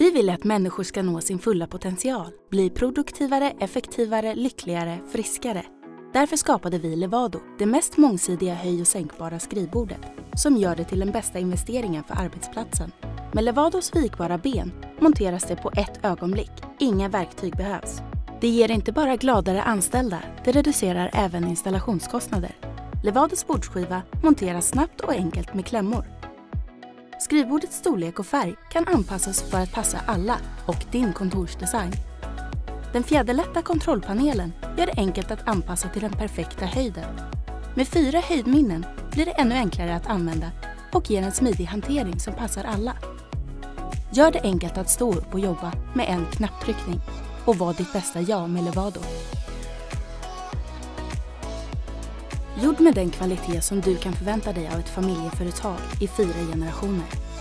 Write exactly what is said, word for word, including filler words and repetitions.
Vi vill att människor ska nå sin fulla potential, bli produktivare, effektivare, lyckligare, friskare. Därför skapade vi Levado, det mest mångsidiga höj- och sänkbara skrivbordet, som gör det till den bästa investeringen för arbetsplatsen. Med Levados vikbara ben monteras det på ett ögonblick. Inga verktyg behövs. Det ger inte bara gladare anställda, det reducerar även installationskostnader. Levados bordsskiva monteras snabbt och enkelt med klämmor. Skrivbordets storlek och färg kan anpassas för att passa alla och din kontorsdesign. Den fjäderlätta kontrollpanelen gör det enkelt att anpassa till den perfekta höjden. Med fyra höjdminnen blir det ännu enklare att använda och ger en smidig hantering som passar alla. Gör det enkelt att stå upp och jobba med en knapptryckning och var ditt bästa jag med Levado. Gjord med den kvalitet som du kan förvänta dig av ett familjeföretag i fyra generationer.